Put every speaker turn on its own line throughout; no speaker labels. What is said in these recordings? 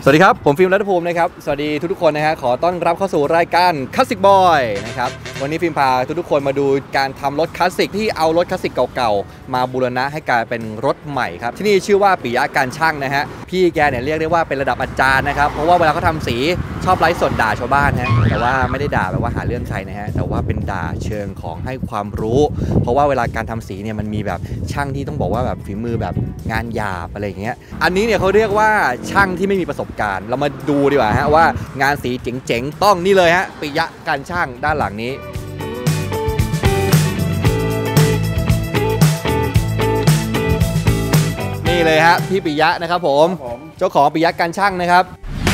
สวัสดีครับผมฟิล์มรัตภูมินะครับสวัสดีทุกคนนะฮะขอต้อนรับเข้าสู่รายการคลาสสิกบอยนะครับวันนี้ฟิล์มพาทุกคนมาดูการทำรถคลาสสิกที่เอารถคลาสสิกเก่าๆมาบูรณะให้กลายเป็นรถใหม่ครับที่นี่ชื่อว่าปิยะการช่างนะฮะพี่แกเนี่ยเรียกได้ว่าเป็นระดับอาจารย์นะครับเพราะว่าเวลาเขาทำสีชอบไลฟ์สดด่าชาวบ้านฮะแต่ว่าไม่ได้ด่าแบบว่าหาเรื่องใครนะฮะแต่ว่าเป็นด่าเชิงของให้ความรู้เพราะว่าเวลาการทำสีเนี่ยมันมีแบบช่างที่ต้องบอกว่าแบบฝีมือแบบงานหยาบอะไรอย่างเงี้ยอันนี้เนี่ยเขาเรียกว่าช่างที่ไม่มีประสบการณ์เรามาดูดีกว่าฮะว่างานสีเจ๋งๆต้องนี่เลยฮะปิยะการช่างด้านหลังนี้นี่เลยฮะพี่ปิยะนะครับผมเจ้าของปิยะการช่างนะครับ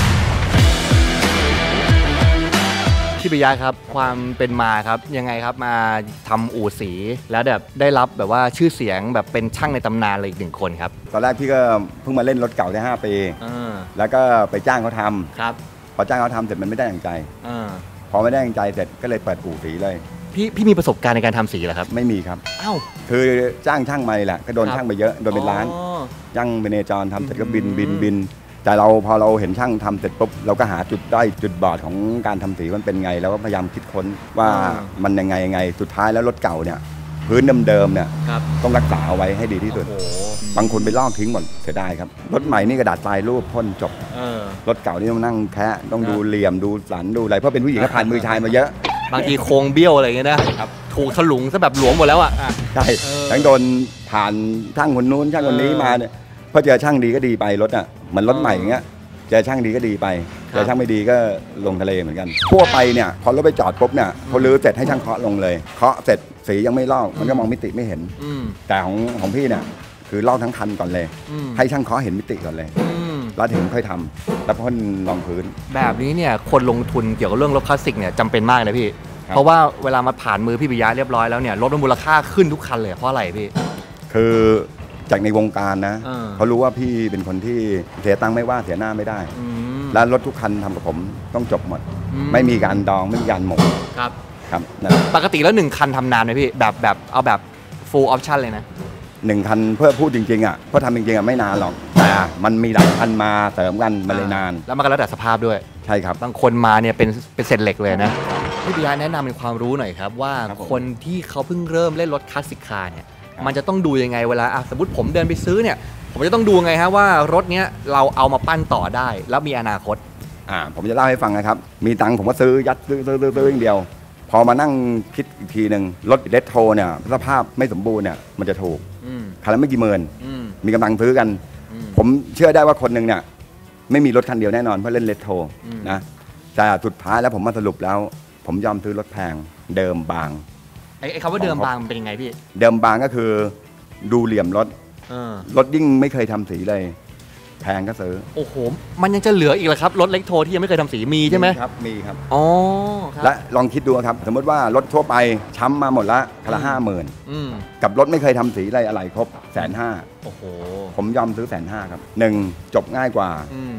พี่ปิยะครับความเป็นมาครับยังไงครับมาทำอู่สีแล้วแบบได้รับแบบว่าชื่อเสียงแบบเป็นช่างในตำนานเลยอีกหนึ่งคนครับ
ตอนแรกพี่ก็เพิ่งมาเล่นรถเก่าได้5 ปีแล้วก็ไปจ้างเขาทำครับพอจ้างเขาทำเสร็จมันไม่ได้อย่างใจพอไม่ได้อย่างใจเสร็จก็เลยเปิดอู่สีเลย
พี่มีประสบการณ์ในการทำสีเหรอครับ
ไม่มีครับ
อ้าว
คือจ้างช่างมาแหละก็โดนช่างไปเยอะโดนเป็นล้านย่างเมเนจรทำเสร็จก็บินแต่เราพอเราเห็นช่างทำเสร็จปุ๊บเราก็หาจุดได้จุดบอดของการทำสีมันเป็นไงแล้วก็พยายามคิดค้นว่ามันยังไงสุดท้ายแล้วรถเก่าเนี่ยพื้นเดิมๆเนี่ยต้องรักษาเอาไว้ให้ดีที่สุดบางคนไปลอกทิ้งหมดเสียดายครับรถใหม่นี่กระดาษทรายรูปพ่นจบรถเก่านี่ต้องนั่งแคะต้องดูเหลี่ยมดูสันดูอะไรเพราะเป็นผู้หญิงก็ผ่านมือชายมาเยอะ
บางทีโครงเบี้ยวอะไรเงี้ยนะถูกถลุงซะแบบหลวมหมดแล้วอ่ะ
ใช่ทั้งโดนผ่านช่างคนนู้นช่างคนนี้มาเนี่ยพอเจอช่างดีก็ดีไปรถอ่ะเหมือนรถใหม่อย่างเงี้ยเจอช่างดีก็ดีไปเจอช่างไม่ดีก็ลงทะเลเหมือนกันทั่วไปเนี่ยพอรถไปจอดปุ๊บเนี่ยเขาลื้อเสร็จให้ช่างเคาะลงเลยเคาะเสร็จสียังไม่ลอกมันก็มองมิติไม่เห็นแต่ของพี่เนี่ยคือลอกทั้งคันก่อนเลยให้ช่างเคาะเห็นมิติก่อนเลยแล้วถึงค่อยทำแล้วพ่นรองพื้น
แบบนี้เนี่ยคนลงทุนเกี่ยวกับเรื่องรถคลาสสิกเนี่ยจำเป็นมากนะพี่เพราะว่าเวลามาผ่านมือพี่ปิยะเรียบร้อยแล้วเนี่ยรถมันมูลค่าขึ้นทุกคันเลยเพราะอะไรพี่
คือจากในวงการนะเขารู้ว่าพี่เป็นคนที่เสียตังค์ไม่ว่าเสียหน้าไม่ได้แล้วรถทุกคันทำกับผมต้องจบหมดไม่มีการดองไม่มีการหมกครับ
ปกติแล้ว1 คันทำนานไหมพี่แบบเอาแบบ full option เลยนะ
1 คันเพื่อพูดจริงๆอ่ะเพราะทำจริงๆอ่ะไม่นานหรอกแต่มันมีหลายคันมาเสริมกันมาเลยนาน
แล้วมันก็แล้วแต่สภาพด้วย
ใช่ครับ
บางคนมาเนี่ยเป็นเศษเหล็กเลยนะพี่ปิยะแนะนำเป็นความรู้หน่อยครับว่าคนที่เขาเพิ่งเริ่มเล่นรถคลาสสิกคาร์เนี่ยมันจะต้องดูยังไงเวลาสมมติผมเดินไปซื้อเนี่ยผมจะต้องดูไงฮะว่ารถเนี้ยเราเอามาปั้นต่อได้แล้วมีอนาคต
ผมจะเล่าให้ฟังนะครับมีตังค์ผมก็ซื้อยัดซื้ออย่างเดียวพอมานั่งคิดอีกทีหนึ่งรถเรโทรเนี่ยสภาพไม่สมบูรณ์เนี่ยมันจะถูกคันละไม่กี่หมื่นมีกำลังซื้อกันผมเชื่อได้ว่าคนหนึ่งเนี่ยไม่มีรถคันเดียวแน่นอนเพื่อเล่นเรโทรนะแต่สุดท้ายแล้วผมมาสรุปแล้วผมยอมซื้อรถแพงเดิมบาง
ไอ้คำว่าเดิมบางเป็นยังไงพี่
เดิมบางก็คือดูเหลี่ยมรถยิ่งไม่เคยทำสีเลยแพงก็ซื้อ
โอ้โหมันยังจะเหลืออีกเหรอครับรถเล็กโทที่ยังไม่เคยทำสีมีใช่ไหม
ครับมีครับ
อ๋อ
และลองคิดดูครับสมมติว่ารถทั่วไปช้ำมาหมดละคันละ50,000กับรถไม่เคยทำสีอะไรครบ150,000โอ้โหผมยอมซื้อ150,000ครับ1จบง่ายกว่า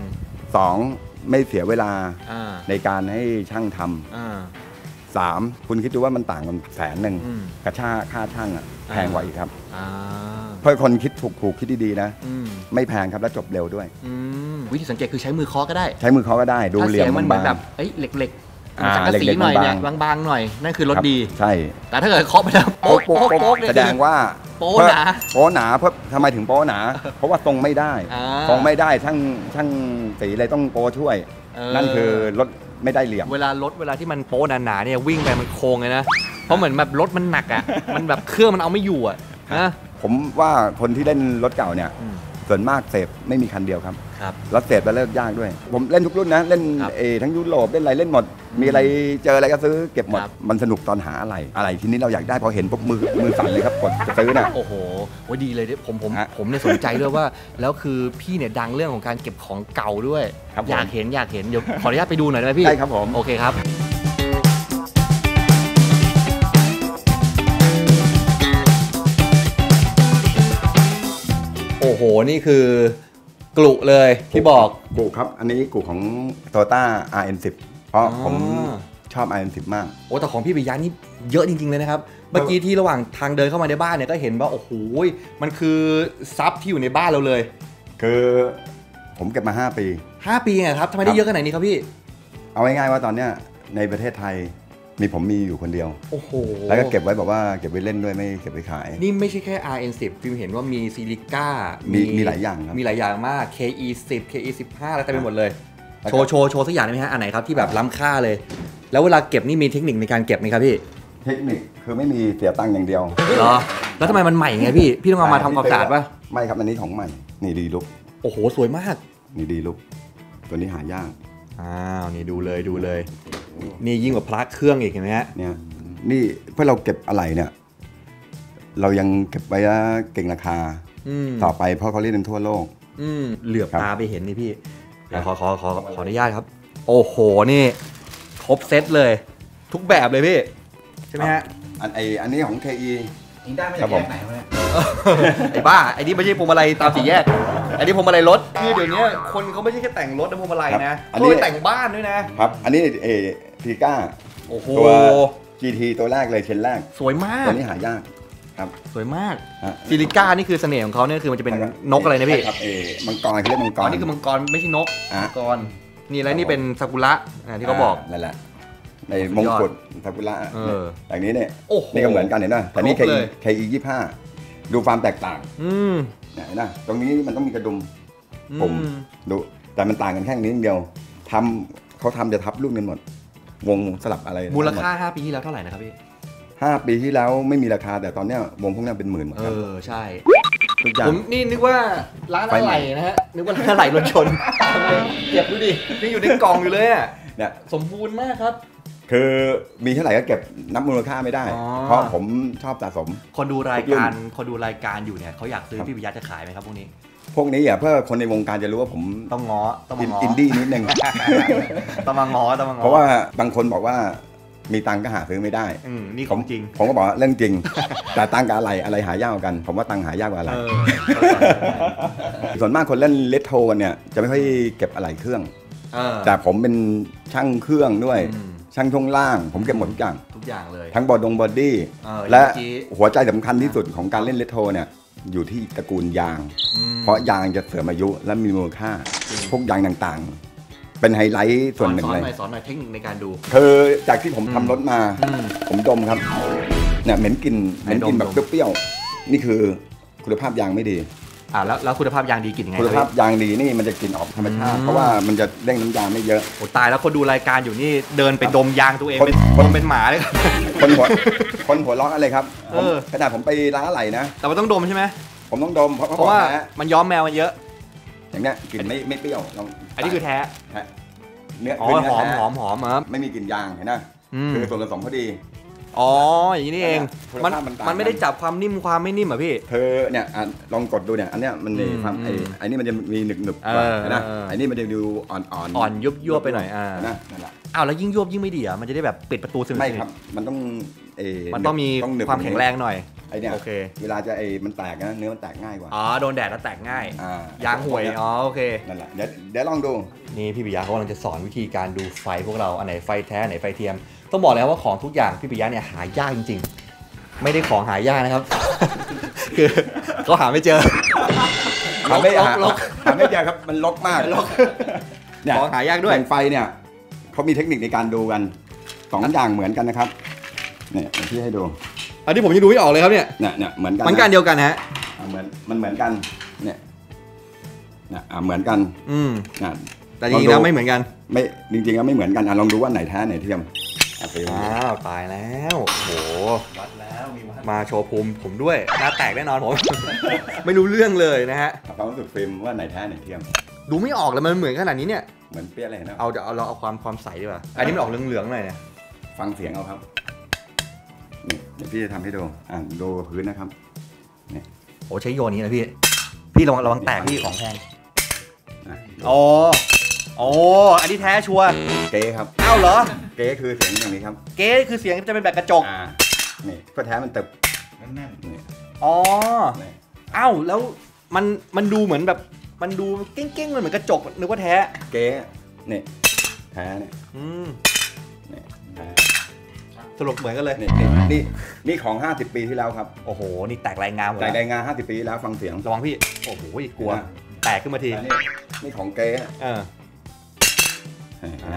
2ไม่เสียเวลาในการให้ช่างทำ3คุณคิดดูว่ามันต่างกัน100,000กับค่าช่างแพงกว่าอีกครับเพื่อคนคิดถูกคิดดีๆนะไม่แพงครับและจบเร็วด้วย
วิธีสังเกตคือใช้มือเคาะก็ได้
ใช้มือเคาะก็ได้ดูเหลี่ยม
มันแบบเหล็กสังกะสีหน่อยเนี่ยบางๆหน่อยนั่นคือรถดี
ใช่
แต่ถ้าเกิดเคาะไปแล้วโป๊ก
แสดงว่า
โป๊หนา
เพราะทำไมถึงโป๊หนาเพราะว่าทรงไม่ได้ช่างสีเลยต้องโป๊ช่วยนั่นคือรถไม่ได้เหลี่ยม
เวลาที่มันโป๊หนาๆเนี่ยวิ่งไปมันโค้งเลยนะเพราะเหมือนแบบรถมันหนักอ่ะมันแบบเครื่องมันเอาไม่อยู่อ่ะนะ
ผมว่าคนที่เล่นรถเก่าเนี่ยส่วนมากเสพไม่มีคันเดียวครับแล้วเสพแล้วเลิกยากด้วยผมเล่นทุกรุ่นนะเล่นทั้งยุโรปเล่นอะไรเล่นหมดมีอะไรเจออะไรก็ซื้อเก็บหมดมันสนุกตอนหาอะไรทีนี้เราอยากได้พอเห็นปุ๊บมือสั่นเลยครับกดจะซื้อนะ
โอ้โหดีเลยผมเนี่ยสนใจด้วยว่าแล้วคือพี่เนี่ยดังเรื่องของการเก็บของเก่าด้วยอยากเห็นเดี๋ยวขออนุญาตไปดูหน่อยได้ไหมพี่
ได้ครับผม
โอเคครับโอ้โหนี่คือกลุเลยที่บอก
กลุครับอันนี้กลุของ Toyota RN10 เพราะผมชอบ RN10 มาก
โอ้แต่ของพี่ปิยะนี่เยอะจริงๆเลยนะครับเมื่อกี้ที่ระหว่างทางเดินเข้ามาในบ้านเนี่ยก็เห็นว่าโอ้โหมันคือซับที่อยู่ในบ้านเราเลย
คือผมเก็บมา 5 ปี
5 ปีไงครับทำไมได้เยอะขนาดนี้ครับพี่
เอาง่ายๆว่าตอนเนี้ยในประเทศไทยมีอยู่คนเดียว
โอ้โห
แล้วก็เก็บไว้แบบว่าเก็บไว้เล่นด้วยไม่เก็บไว้ขาย
นี่ไม่ใช่แค่ RN10 ฟิล์มเห็นว่ามีซิลิก้า
มีหลายอย่างครับ
มีหลายอย่างมาก KE10 KE15 อะไรเต็มไปหมดเลยโชว์สักอย่างได้ไหมฮะอันไหนครับที่แบบล้ำค่าเลยแล้วเวลาเก็บนี่มีเทคนิคในการเก็บไหมครับพี่
เทคนิคคือไม่มีเสียตังค์อย่างเดียว
เหรอแล้วทำไมมันใหม่ไงพี่ต้องเอามาทำความสะอาดป่ะ
ไม่ครับอันนี้ของใหม่นี่ดีลุก
โอ้โหสวยมาก
นี่ดีลุกตัวนี้หายาก
อ้าวนี่ดูเลยนี่ยิ่งกว่าพระเครื่องอีกเห็นไหมฮะ
เนี่ยนี่เพื่อเราเก็บอะไรเนี่ยเรายังเก็บไว้เก่งราคาต่อไปเพราะเขาเล่นกันทั่วโลก
เหลือบตาไปเห็นนี่พี่ขออนุญาตครับโอ้โหนี่ครบเซตเลยทุกแบบเลยพี่ใช่ไหมฮะ
อันนี้ของ KE
ยิงได้ไม่จากแยกไหนวะเนี่ย
ไอ้บ้าไอ้นี่ไม่ใช่พวงมาลัยตามสี่แยกไอ้นี่พวงมาลัยรถคือเดี๋ยวนี้คนเขาไม่ใช่แค่แต่งรถนะพวงมาลัยนะเขาไปแต่งบ้านด้วยนะครับ
อันนี้ทีก้า
โอ้โห
ตัว GT ตัวแรกเลยเชนแรก
สวยมาก
ตัวนี้หายากครับ
สวยมากซิลิก้านี่คือเสน่ห์ของเขาเนี่ยคือมันจะเป็นนกอะไรนะพี่
ครับมังกรเขาเรียกมังกร
นี่คือมังกรไม่ใช่นกมังกรนี่แล้วนี่เป็นซากุระที่เขาบอก
นั่นแหละในมงกุฎซากุระอย่างนี้เนี่ยนี่ก็เหมือนกันเห็นไหมแต่นี่ KE25 ดูความแตกต่างเห็นไหมตรงนี้มันต้องมีกระดุมปุ่มดูแต่มันต่างกันแค่นี้เดียวเขาทำจะทับลูกนึงหมดวงสลับอะไร
มูลค่า5 ปีที่แล้วเท่าไหร่นะครับพี่
5 ปีที่แล้วไม่มีราคาแต่ตอนเนี้ยวงพวกนี้เป็นหมื่นหมดครับ
ใช่ผมนี่นึกว่าร้านอะไหล่นะฮะนึกว่าร้านอะไหล่รถชนเก็บดูดินี่อยู่ในกล่องอยู่เลยอ่ะเนี่ยสมบูรณ์มากครับ
คือมีเท่าไหร่ก็เก็บนับมูลค่าไม่ได้เพราะผมชอบสะสม
คนดูรายการอยู่เนี่ยเขาอยากซื้อพี่ปิยะจะขายไหมครับพวกนี้
เพื่อคนในวงการจะรู้ว่าผม
ต้องง้อ
อินดี้นิดนึง
ต้องมาง้อ
เพราะว่าบางคนบอกว่ามีตังก็หาซื้อไม่ได้
นี่ของจริง
ผมก็บอกเรื่องจริงแต่ตังกับอะไรหายากกันผมว่าตังหายากกว่าอะไรส่วนมากคนเล่นเลโทรเนี่ยจะไม่ค่อยเก็บอะไรเครื่องแต่ผมเป็นช่างเครื่องด้วยช่างช่วงล่างผมเก็บหมดทุกอย่าง
เลย
ทั้งบอดี้และหัวใจสำคัญที่สุดของการเล่นเลโทรเนี่ยอยู่ที่ตระกูลยางเพราะยางจะเสื่อมอายุและมีมูลค่าพวกยางต่างๆเป็นไฮไลท์ส่วนหนึ่งเลย
สอนหน่อยเทคนิคในการดู
คือจากที่ผมทำรถมาผมดมครับเนี่ยเหม็นกลิ่นแบบเปรี้ยวๆนี่คือคุณภาพยางไม่ดี
แล้วคุณภาพยางดีกลิ่นยังไง
คุณภาพยางดีนี่มันจะกลิ่นออกธรรมชาติเพราะว่ามันจะเร่งน้ำยางไม่เยอะ
โอ้ตายแล้วคนดูรายการอยู่นี่เดินไปดมยางตัวเองเป็นหมาเลย
คนหัวร้อนอะไรครับขนาดผมไปร้านอะไรนะ
แต่มันต้องดมใช่ไหม
ผมต้องดม
เพราะว่ามันย้อมแมวมันเยอะ
อย่างเงี้ยกลิ่นไม่เปรี้ยว
อันนี้คือแท้
เนื้อ
หอมครับ
ไม่มีกลิ่นยางเห็นไหมคือส่วนผสมพอดี
อย่างนี้นี่เองมันไม่ได้จับความนิ่มความไม่นิ่มอ่ะพี่
เนี่ยลองกดดูเนี่ยอันเนี้ยมันในความไอ้นี่มันจะมีหนึบนะไอ้นี่มันจะดูอ่อน
ยุบไปหน่อย
นั่นแหละ
แล้วยิ่งยุบยิ่งไม่ดีอ่ะมันจะได้แบบปิดประตูสนิท
ไม่ครับมันต้อง
มีความแข็งแรงหน่อย
ไอ้เนี่ยเวลาจะมันแตกนะเนื้อมันแตกง่ายกว่า
โดนแดดแล้วแตกง่ายยางห่วยโอเค
นั่นแหละเดี๋ยวลองดู
นี่พี่ปิยะเขากำลังจะสอนวิธีการดูไฟพวกเราอันไหนไฟแท้อันไหนไฟเทียมต้องบอกเลยว่าของทุกอย่างพี่ปิยะเนี่ยหายากจริงๆไม่ได้ของหายากนะครับคือเขาหาไม่เจอ
หาไม่เจอครับมันลกมาก
ของหายากด้วย
ไฟเนี่ยเขามีเทคนิคในการดูกัน2 อย่างเหมือนกันนะครับเนี่ยที่ให้ดู
อันนี้ผมยังดูไม่ออกเลยครับเนี่ย
เหมือนกัน
มันกันเดียวกันฮะ
มันเหมือนกันเนี่ยเหมือนกัน
แต่จริงๆแล้วไม่เหมือนกัน
ไม่จริงๆแล้วไม่เหมือนกันลองดูว่าไหนแท้ไหนเทียม
ตายแล้วโหวัดแล้วมาโชว์ภูมิผมด้วยหน้าแตกแน่นอนผมไม่รู้เรื่องเลยนะฮะ
ความรู้สึกฟิล์มว่าไหนแท้ไหนเทียม
ดูไม่ออกเลยมันเหมือนขนาดนี้เนี่ย
เหมือนเปี้ยอะไรนะ
เราเอาความใสดีกว่าอันนี้มันออกเหลืองๆหน่อยเนี่ย
ฟังเสียงเอาครับนี่เดี๋ยวพี่จะทำให้ดูดูพื้นนะครับ
นี่โอ้ใช้โยนนี้นะพี่ระวังแตกพี่ของแพงอันนี้แท้ชัวร์
เก๊ครับ
เหรอ
เก๊คือเสียงอย่างนี้ครับ
เก๊คือเสียงจะเป็นแบบกระจก
นี่ก็แท้มันตึบ
แน่นๆนี่แล้วมันดูเหมือนแบบมันดูเก้งๆเหมือนกระจกนึกว่าแท้
เก๊นี่แท้เนี่ย
นี่สรุปเหมือนกันเลย
นี่ของ50 ปีที่แล้วครับ
โอ้โหนี่แตกรายงานหมด
แตกรายงาน50 ปีที่แล้วฟังเสียง
ระวังพี่โอ้โหกลัวแตกขึ้นมาที
นี่ของเก๊
อ่า
นะ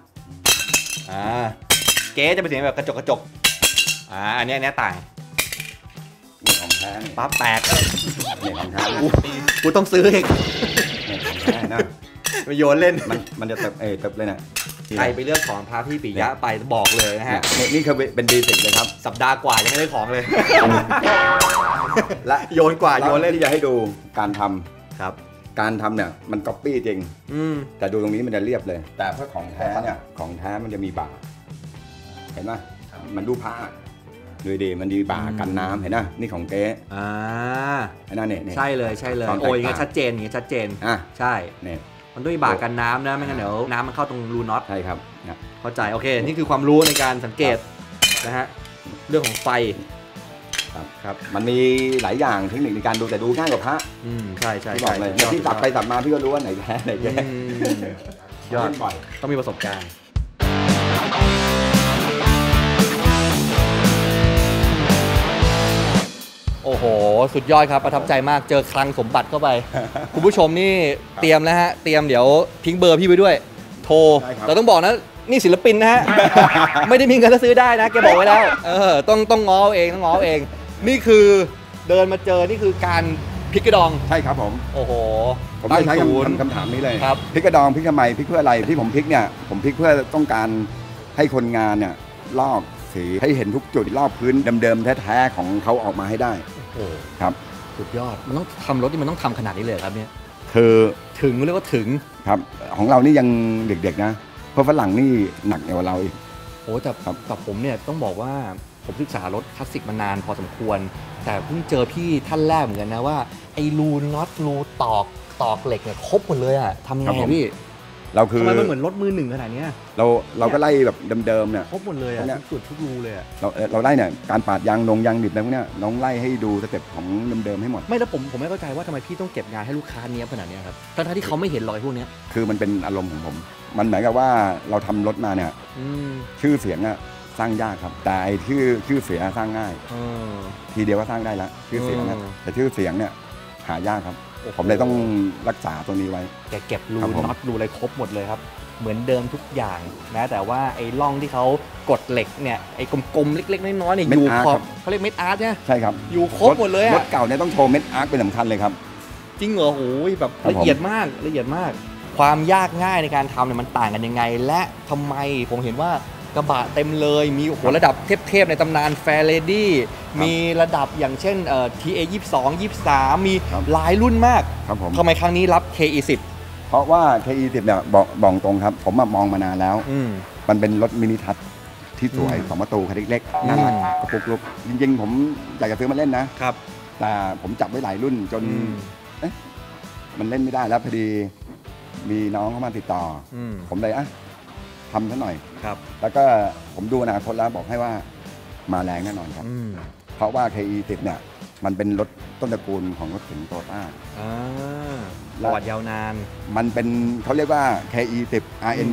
เก๊จะเป็นเสียงแบบกระจกอันนี้ต่าง
นี่ของแท้นี่
ปั๊บแตก
นี่ของแท้นะ
กูต้องซื้อเอง
นี่ของแท้นะ
มาโยนเล่น
มันจะเติบเลยนะ
ใครไปเลือกของพาพี่ปิยะไปบอกเลยนะฮะ
นี่คือเป็นดีสิกเลยครับ
สัปดาห์กว่ายังไม่ได้ของเลย
และ
โยนกว่าโยนเล่น
ที่จะให้ดูการทำ
ครับ
การทำเนี่ยมันก๊อปปี้จริง แต่ดูตรงนี้มันจะเรียบเลย แต่เพื่อของแท้เนี่ยของแท้มันจะมีบ่าเห็นไหมมันดูผ้าดูดีมันดีบ่ากันน้ำเห็นไหมนี่ของเก๊เห็นไหมเนี่ย
ใช่เลยโอ้ยชัดเจนใช่
เนี่ย
มันด้วยบ่ากันน้ำนะไม่งั้นเดี๋ยวน้ำมันเข้าตรงรูน็อต
ใช่ครับ
เข้าใจโอเคนี่คือความรู้ในการสังเกตนะฮะเรื่องของไฟ
ครับมันมีหลายอย่างเทคนิคในการดูแต่ดูง่ายกว่าพระ
ใช่
ที่บอกเลยที่ตัดไปตัดมาพี่ก็รู้ว่าไหนแท้ไหนแท้
ยอดต้องมีประสบการณ์โอ้โหสุดยอดครับประทับใจมากเจอคลังสมบัติเข้าไป คุณผู้ชมนี่เตรียมแล้วฮะเตรียมเดี๋ยวทิ้งเบอร์พี่ไปด้วยโทรเราต้องบอกนะนี่ศิลปินนะฮะ ไม่ได้มีเงินจะซื้อได้นะแกบอกไว้แล้วต้องง้อเองนี่คือเดินมาเจอนี่คือการพริกกระดอง
ใช่ครับผม
โอ้โห
ผมใช้คำถามนี้เลย
ครับ
พริกกระดองพริกทำไมพริกเพื่ออะไรที่ผมพริกเนี่ยผมพริกเพื่อต้องการให้คนงานเนี่ยลอกสีให้เห็นทุกจุดรอบพื้นเดิมๆแท้ๆของเขาออกมาให้ได้
โอ้
ครับ
สุดยอดมันต้องทำรถที่มันต้องทำขนาดนี้เลยครับเนี่ย
คือ
ถึงเรียกว่าถึง
ครับของเรานี่ยังเด็กๆนะเพราะฝรั่งนี่หนักกว่าเราอีก
โอ้แต่ผมเนี่ยต้องบอกว่าผมศึกษารถคลาสสิกมานานพอสมควรแต่เพิ่งเจอพี่ท่านแรกเหมือนกันนะว่าไอ้รูน็อตรูตอกเหล็กเนี่ยครบหมดเลยอะทำยังไงพี่
เราคือ
ทำไมมันเหมือนรถมือหนึ่งขนาดนี้
เราก็ไล่แบบเดิมๆเนี่ย
ครบหมดเลยอะทุกจุดทุกรูเลยอะ
เราไล่เนี่ยการปาดยางลงยางดิบอะไรพวกเนี้ยน้องไล่ให้ดูสเต็ปของเดิมๆให้หมด
ไม่แล้วผมไม่เข้าใจว่าทำไมพี่ต้องเก็บงานให้ลูกค้าเนี้ยขนาดนี้ครับทั้งที่เขาไม่เห็นรอยพวกนี้
คือมันเป็นอารมณ์ของผมมันเหมือนกับว่าเราทำรถมาเนี่ยชื่อเสียงอะสร้างยากครับแต่ไอ้ชื่อเสียงสร้างง่ายทีเดียวก็สร้างได้แล้วชื่อเสียงนะแต่ชื่อเสียงเนี่ยหายากครับผมเลยต้องรักษาตรงนี้ไว้
แกเก็บรูน็อตรูอะไรครบหมดเลยครับเหมือนเดิมทุกอย่างนะแต่ว่าไอ้ร่องที่เขากดเหล็กเนี่ยไอ้กลมๆเล็กๆน้อยๆเนี่ยอยู่ขอบเขาเรียกเม็ดอาร์ตใช่ไหม
ใช่ครับ
อยู่ครบหมดเลย
รถเก่าเนี่ยต้องโชว์เม็ดอาร์ตเป็นสำคัญเลยครับ
จริงเหรอโอ้ยแบบละเอียดมากความยากง่ายในการทำเนี่ยมันต่างกันยังไงและทำไมผมเห็นว่ากระบะเต็มเลยมีโอ้โหระดับเทพในตำนานแฟร์เลดี้มีระดับอย่างเช่นTA 22 23มีหลายรุ่นมากทำไมครั้งนี้รับ KE 10
เพราะว่า KE 10เนี่ยบอกตรงครับผมมองมานานแล้วมันเป็นรถมินิทัชที่สวย2ประตูคันเล็กๆน่ารักกระปุกลุกจริงๆผมอยากจะซื้อมาเล่นนะครับแต่ผมจับไว้หลายรุ่นจนมันเล่นไม่ได้แล้วพอดีมีน้องเข้ามาติดต่อผมเลยทำซะหน่อยแล้วก็ผมดูอนาคตแล้วบอกให้ว่ามาแรงแน่นอนครับเพราะว่า KE 10เนี่ยมันเป็นรถต้นตระกูลของรถเก๋งโตโยต้า
ประวัติยาวนาน
มันเป็นเขาเรียกว่า KE 10 RN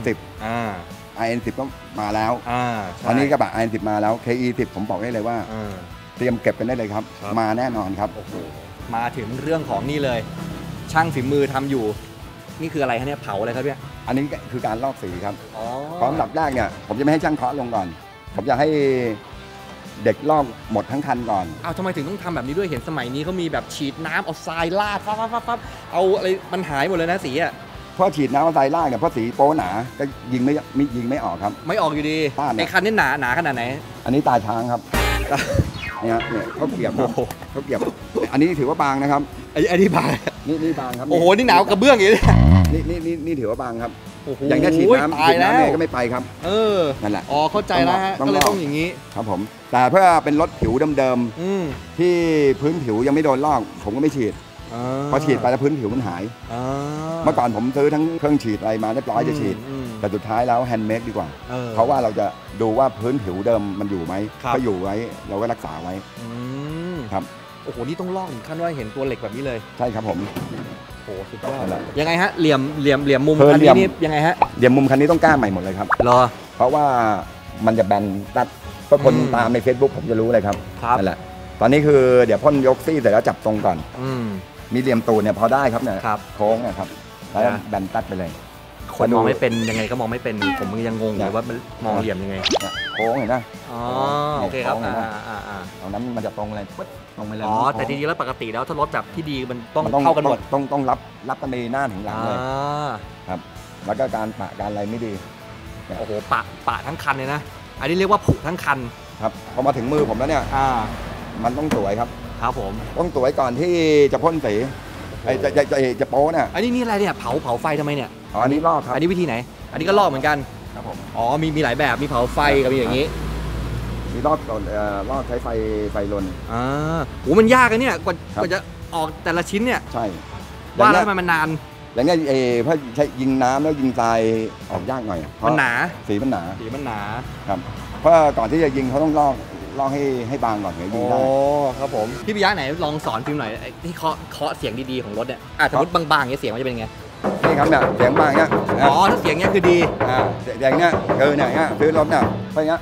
10 RN 10ก็มาแล้วตอนนี้กระบะ RN 10มาแล้ว KE 10ผมบอกได้เลยว่าเตรียมเก็บกันได้เลยครับมาแน่นอนครับ
มาถึงเรื่องของนี่เลยช่างฝีมือทำอยู่นี่คืออะไรคะเนี่ยเผาอะไรครับเนี่ย
อันนี้คือการลอกสีครับพร้อมดับแรกเนี่ยผมจะไม่ให้ช่างเคาะลงก่อนผมจะให้เด็กลอกหมดทั้งคันก่อน
ทำไมถึงต้องทำแบบนี้ด้วยเห็นสมัยนี้เขามีแบบฉีดน้ำเอาทรายลาดปั๊บเอาอะไรมันหายหมดเลยนะสีอ่ะ
เพราะฉีดน้ำเอาทรายลาดเนี่ยเพราะสีโป๊หนาก็ยิงไม่ออกครับ
ไม่ออกอยู่ดีไอ้คันนี้หนาขนาดไหน
อันนี้ตาช้างครับเนี่ยเขาเกี่ยวอันนี้ถือว่าบางนะครับ
อันนี้บาง
นี่บางครับ
โอ้โหนี่หนาวกระเบื้องอย่างนี้
นี่ถือว่าบางครับอย่างถ้าฉีดน้ำก็ไม่ไปครับนั่นแหละ
เข้าใจแล้วฮะก็เลยต้องอย่างนี้
ครับผมแต่เพื่อเป็นรถผิวเดิมๆที่พื้นผิวยังไม่โดนลอกผมก็ไม่ฉีดพอฉีดไปแล้วพื้นผิวมันหายเมื่อก่อนผมซื้อทั้งเครื่องฉีดอะไรมาเรียบร้อยจะฉีดแต่สุดท้ายแล้วแฮนด์เมดดีกว่าเพราะว่าเราจะดูว่าพื้นผิวเดิมมันอยู่ไหมถ้าอยู่ไว้เราก็รักษาไว้ครับ
โอ้โหนี่ต้องลอกถึงขั้นว่าเห็นตัวเหล็กแบบนี้เลย
ใช่ครับผม
โอ้สุดยอดยังไงฮะเหลี่ยมมุมคันนี้นี่ยังไงฮะ
เหลี่ยมมุมคันนี้ต้องก้าใหม่หมดเลยครับ
รอ
เพราะว่ามันจะแบนตัดก็คนตามใน Facebook ผมจะรู้เลยครับนั่นแหละตอนนี้คือเดี๋ยวพ่นยกซี่เสร็จแล้วจับตรงก่อนมีเหลี่ยมตูดเนี่ยพอได้ครับเนี่ยโค้งนะครับแล้วแบนตัดไปเลย
คนมองไม่เป็นยังไงก็มองไม่เป็นผมยังงงอยู่ว่ามันมองเหลี่ยมยังไง
โค้งเห็นไหม
อ๋อโอเคครับ
ตรงนั้นมันจะตรงเลยปึ๊ดตรงไปเลย
อ๋อแต่จริงๆแล้วปกติแล้วถ้ารถแบบที่ดีมันต้องเท่ากันหมด
ต้องรับกันในหน้าถึงหลังเลยครับแล้วก็การปะการอะไรไม่ดี
โอ้โหปะทั้งคันเลยนะอันนี้เรียกว่าผุทั้งคัน
ครับพอมาถึงมือผมแล้วเนี่ยมันต้องสวยครับ
ครับผม
ต้องสวยก่อนที่จะพ่นสีจะโป๊เนี่ย
อันนี้อะไรเนี่ยเผาไฟทำไมเนี่ย
อ๋ออันนี้ลอกครับ
อันนี้วิธีไหนอันนี้ก็ลอกเหมือนกัน
ครับผม
อ๋อมีหลายแบบมีเผาไฟกับมีอย่างนี้
มีลอกใช้ไฟลน
โอ้มันยากอะเนี่ยกว่าจะออกแต่ละชิ้นเนี่ย
ใช่
ว่าแล้วทำไมมันนาน
แล้วเนี่ยเพราะใช้ยิงน้ำแล้วยิงทรายออกยากหน่อย
มันหนา
สีมันหนา
ครับ
เพราะก่อนที่จะยิงเขาต้องลอกให้บางก่อนถึงยิงได้
ครับผมพี่ปิยะไหนลองสอนฟิล์มหน่อยที่เคาะเสียงดีๆของรถเนี่ยสมมติบางๆเนี่ยเสียงมันจะเป็นไง
นี่ครับเนี่ยเสียงบางเนี่ย
อ๋อถ้าเสียงเนี้ยคือดี
เสียงเนี้ยเนี่ยซื้อรถเนี่ยไปเงี้ย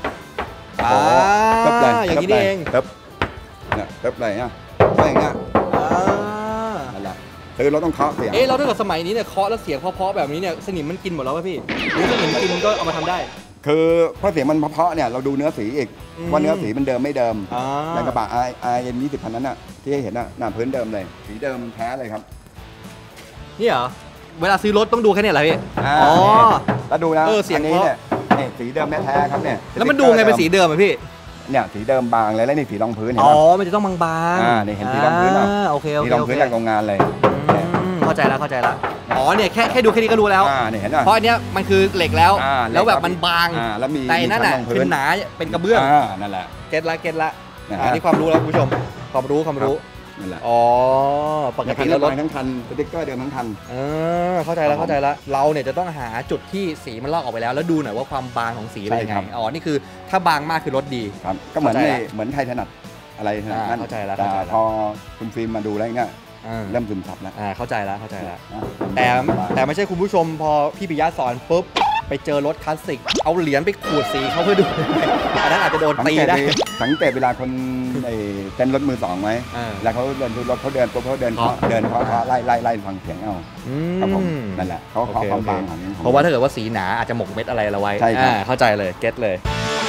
อย่างนี้เอง
เนี่ยอะไรเงี้ยไปเงี้ยนั่นแหละซื้อรถต้องเคาะเสียง
เราถ้าเกิดสมัยนี้เนี่ยเคาะแล้วเสียงเพราะๆแบบนี้เนี่ยสนิมมันกินหมดแล้วป่ะพี่หรือสนิมกินก็เอามาทำได้
คือเพราะเสียงมันเพราะเนี่ยเราดูเนื้อสีอีกว่าเนื้อสีมันเดิมไม่เดิมอย่างกระบะIM20 คันนั้นน่ะที่เห็นน่ะหน้าพื้นเดิมเลยสีเดิมแท้เลยครับ
นี่เหรอเวลาซื้อรถต้องดูแค่นี้เหรอพี่
อ๋อแล้วดูนะ
เสียง
นี้เนี่ยสีเดิมแท้ครับเนี่ย
แล้วมันดูไงเป็นสีเดิมอ่ะพี่
เนี่ยสีเดิมบางเลยแล้วนี่สีรองพื้นเห็น
ไหมอ๋อมันจะต้องบาง
ๆนี่เห็นสีรองพื้นป่ะ
โอเค
สีรองพื้นจากโรงงานเลย
เข้าใจแล้วอ๋อเนี่ยแค่ดูแค่นี้ก็รู้แล้ว
เนี่ยเห็นป่ะ
เพราะอันเนี้ยมันคือเหล็กแล้วแบบมันบาง
แล้วมี
แต่นั่นน่ะเป็นหนาเป็นกระเบื้อง
นั่นแหละ
เก็ตละอันนี้ความรู้แล้วคุณผู้ชมความรู้
นั่นแหละ
อ๋อปกติแล้วรถ
ทั้งคันสติ๊กเกอร์เดิมทั้งคัน
เข้าใจแล้วเราเนี่ยจะต้องหาจุดที่สีมันลอกออกไปแล้วดูหน่อยว่าความบางของสีเป็นยังไงอ๋อนี่คือถ้าบางมากคือรถดี
ครับก็เหมือนไทยถนัดอะไรนั่น
เข้าใจแล้ว
แต่พอคุณฟิล์มมาดูแล้วเนี่ยเริ่มซึมซับแล้ว
เข้าใจแล้วแต่ไม่ใช่คุณผู้ชมพอพี่ปิยะสอนปุ๊บไปเจอรถคลาสสิกเอาเหรียญไปขูดสีเขาเพื่อดูอันนั้นอาจจะโดนตีได้
สังเกตเวลาคนเต้นรถมือสองไหมแล้วเขาเดินดูรถเขาเดินปุ๊บเขาเดินเคาะไล่ฟังเสียงเอาครับผมนั่นแหละเขาความบางของ
เพราะว่าถ้าเกิดว่าสีหนาอาจจะหมกเม็ดอะไรเราไว้เข้าใจเลยเก็ตเลย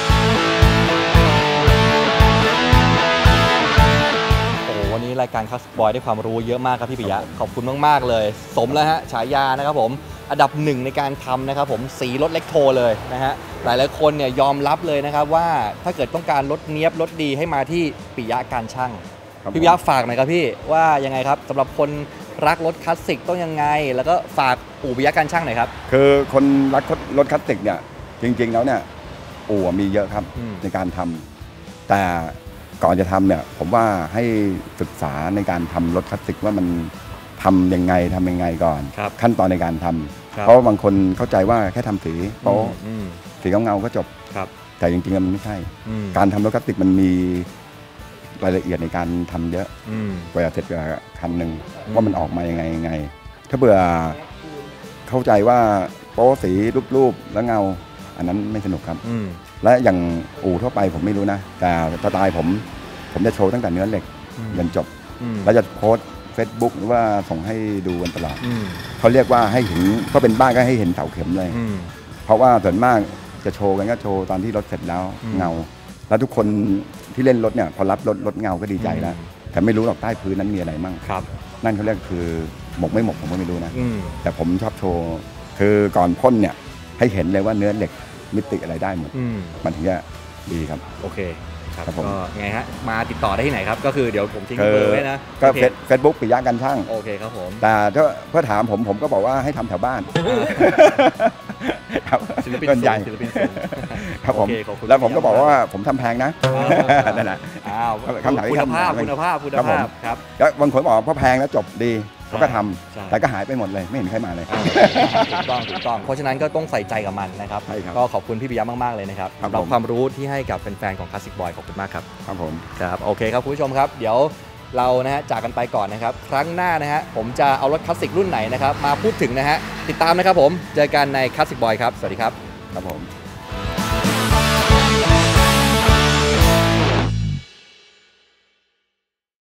วันนี้รายการคัสบอยได้ความรู้เยอะมากครับพี่ปิยะขอบคุณมากๆเลยสมแล้วฮะฉายานะครับผมอันดับ1ในการทำนะครับผมสีรถเล็กโทเลยนะฮะหลายๆคนเนี่ยยอมรับเลยนะครับว่าถ้าเกิดต้องการรถเนี้ยบรถดีให้มาที่ปิยะการช่างพี่ปิยะฝากหน่อยครับพี่ว่ายังไงครับสำหรับคนรักรถคลาสสิกต้องยังไงแล้วก็ฝากอู่ปิยะการช่างหน่อยครับ
คือคนรักรถคลาสสิกเนี่ยจริงๆแล้วเนี่ยอู่มีเยอะครับในการทำแต่ก่อนจะทำเนี่ยผมว่าให้ศึกษาในการทำรถคลาสสิกว่ามันทำยังไงก่อนขั้นตอนในการทำเพราะบางคนเข้าใจว่าแค่ทำสีโป๊ะสีเงาก็จบแต่จริงๆมันไม่ใช่การทำรถคลาสสิกมันมีรายละเอียดในการทำเยอะกว่าจะเสร็จคันหนึ่งว่ามันออกมายังไงถ้าเบื่อเข้าใจว่าโป๊ะสีรูปแล้วเงาอันนั้นไม่สนุกครับและอย่างอู่ทั่วไปผมไม่รู้นะแต่สไตล์ผมจะโชว์ตั้งแต่เนื้อเหล็กจนจบแล้วจะโพสFacebook หรือว่าส่งให้ดูกันตลอดเขาเรียกว่าให้เห็นก็เป็นบ้านก็ให้เห็นเสาเข็มเลยเพราะว่าส่วนมากจะโชว์กันก็โชว์ตอนที่รถเสร็จแล้วเงาแล้วทุกคนที่เล่นรถเนี่ยพอรับรถเงาก็ดีใจแล้วแต่ไม่รู้หรอกใต้พื้นนั้นมีอะไรมั่งนั่นเขาเรียกคือหมกไม่หมกผมก็ไม่รู้นะแต่ผมชอบโชว์คือก่อนพ่นเนี่ยให้เห็นเลยว่าเนื้อเหล็กมิติอะไรได้หมดมันถึงจะดีครับ
โอเคครับก็ไงฮะมาติดต่อได้ที่ไหนครับก็คือเดี๋ยวผมทิ้งเบอร์ไว้นะ
ก็เฟซบุ๊กปิยะการช่าง
โอเคครับผม
แต่ถ้าเพื่อถามผมก็บอกว่าให้ทำแถวบ้านครับ
ศิลปิน
ครับผมแล้วผมก็บอกว่าผมทำแพงนะนั่นแหละ
คำถามคุณภาพครับ
แล้วบางคนบอกว่าแพงแล้วจบดีเขาก็ทำแต่ก็หายไปหมดเลยไม่เห็นใครมาเลย
ถูกต้องเพราะฉะนั้นก็ต้องใส่ใจกับมันนะครับก็ขอบคุณพี่ปิยะมากๆเลยนะครับเราความรู้ที่ให้กับแฟนๆของ Classic Boy ขอบคุณมากครับ
ครับผม
ครับโอเคครับคุณผู้ชมครับเดี๋ยวเรานะฮะจากกันไปก่อนนะครับครั้งหน้านะฮะผมจะเอารถคลาสสิกรุ่นไหนนะครับมาพูดถึงนะฮะติดตามนะครับผมเจอกันใน Classic Boy ครับสวัสดีครับ
ครับผม